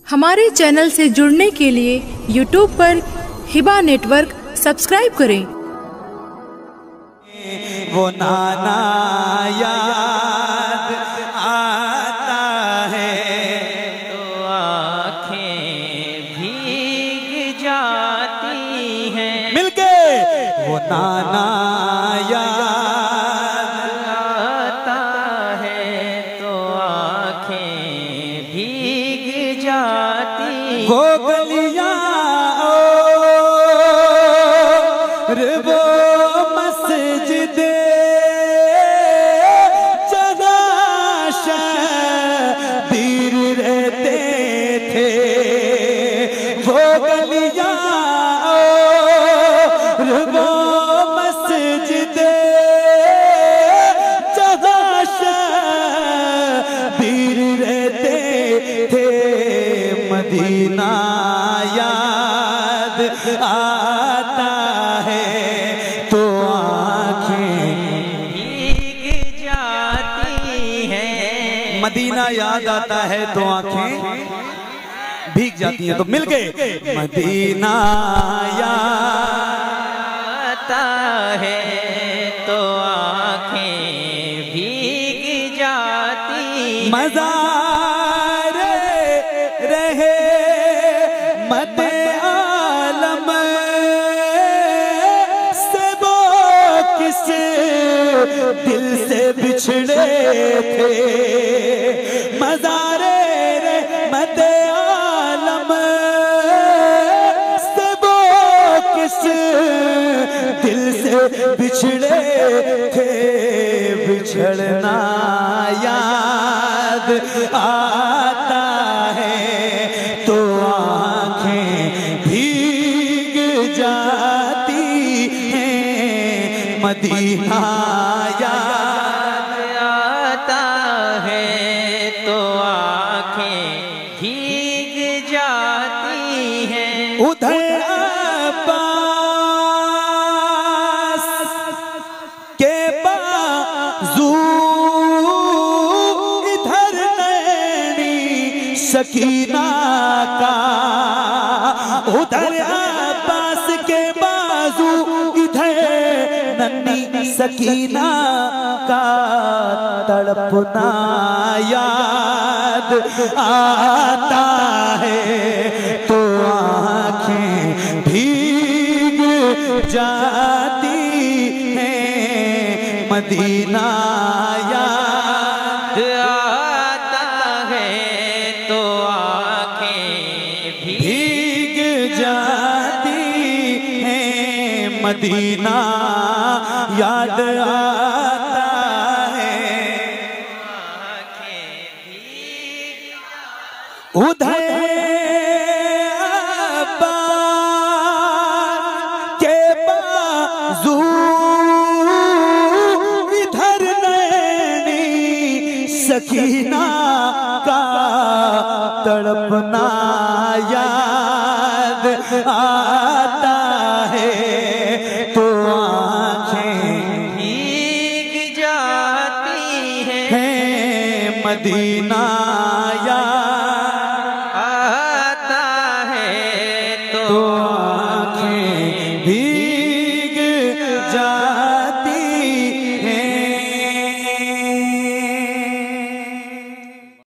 हमारे चैनल से जुड़ने के लिए YouTube पर हिबा नेटवर्क सब्सक्राइब करें। वो नाना याद आता है तो आँखें भीग जाती हैं। मिलके वो नाना याद आता है तो आँखें भीग जाती। वो गलियां और वो मस्जिद जहाँ शबीर रहते थे, वो गलियां और वो मस्जिद जहाँ शबीर रहते थे, मदीना याद आता है तो आँखें भीग जाती हैं। मदीना याद आता है तो आँखें भीग जाती हैं। तो मिल गए मदीना याद आता है तो आँखें भीग जाती। मज़ार रहे मत आलम से वो किस दिल से बिछड़े थे, मज़ारे रहमत आलम से वो किस दिल से बिछड़े थे, बिछड़ना याद आता है तो आँखें भीग जाती हैं, मदीना याद आता है तो आँखें भीग जाती हैं। उधर अब्बास के बाजू इधर नैनी सकीना का, उधर अब्बास के बाजू इधर नन्ही सकीना का, तड़पना याद आता है तो आँखें भीग जाती हैं, मदीना याद आता है तो आँखें भीग जाती हैं, मदीना याद आता है। उधर अब्बास के बाजू इधर नैनी सकीना का, तड़पना याद आता है तो आँखें भीग जाती हैं। हैं, मदीना याद